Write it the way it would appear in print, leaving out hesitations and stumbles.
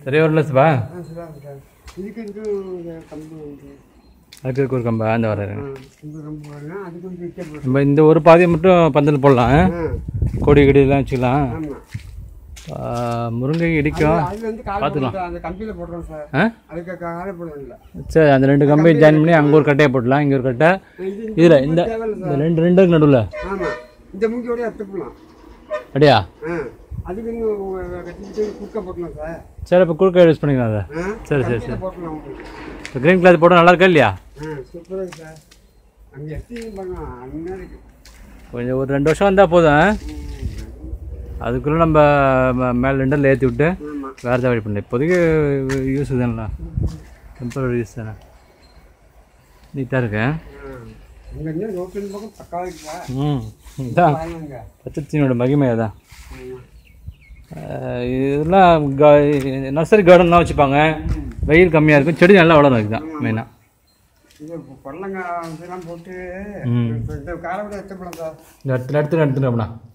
சரியா வரல சார் இதுக்கு கம்பு அதுக்கு ஒரு கம்பா அந்த வர அதுக்கு வந்து நம்ம இந்த ஒரு பாதியை மட்டும் பந்தல் போடலாம் கொடி கொடியெல்லாம் வச்சுக்கலாம் முருங்கை இடிக்கும் பார்த்துக்கலாம் அந்த கம்பியில் போடுறோம் சார் அதுக்கு காலை போடுறதில்ல சரி அந்த 2 கம்பி ஜாயின் பண்ணி அங்கே ஒரு கட்டையை போடலாம் இங்கே ஒரு கட்டை இதில் இந்த ரெண்டுக்கு நடுவில் ஆமாம் இந்த மூங்கியோடய எடுத்துக்கலாம் அப்படியா அதுக்கு இன்னும் கட்டிக்கிட்டு குறுக்க போட்டலாம் சார் சரி இப்போ குறுக்க யூஸ் பண்ணிக்கலாம் சார் சரி சரி சரி போட்டலாம் இப்போ க்ரீன் கிளாத் போட்டால் நல்லா இருக்கா இல்லையா சூப்பராக சார் அங்கே எஸ்டிங் பண்ணலாம் அங்கே இருக்கு கொஞ்சம் ஒரு 2 வருஷம் வந்தால் போதும் அதுக்குள்ளே நம்ம மேலே 2 ஏற்றி விட்டு வேறு ஏதாவது வழி பண்ணல இப்போதைக்கு யூஸ் தானே டெம்பரரி யூஸ் தானே நீட்டாக இருக்கேன் இதான் பச்சத்தீனோட மகிமை அதான் இதெல்லாம் நர்சரி கார்டன்லாம் வச்சுப்பாங்க வெயில் கம்மியாக இருக்கும் செடி நல்லா வளரும் இதுதான் மெயினாக பொடலங்காய் போட்டு எடுத்துட்டோம்னா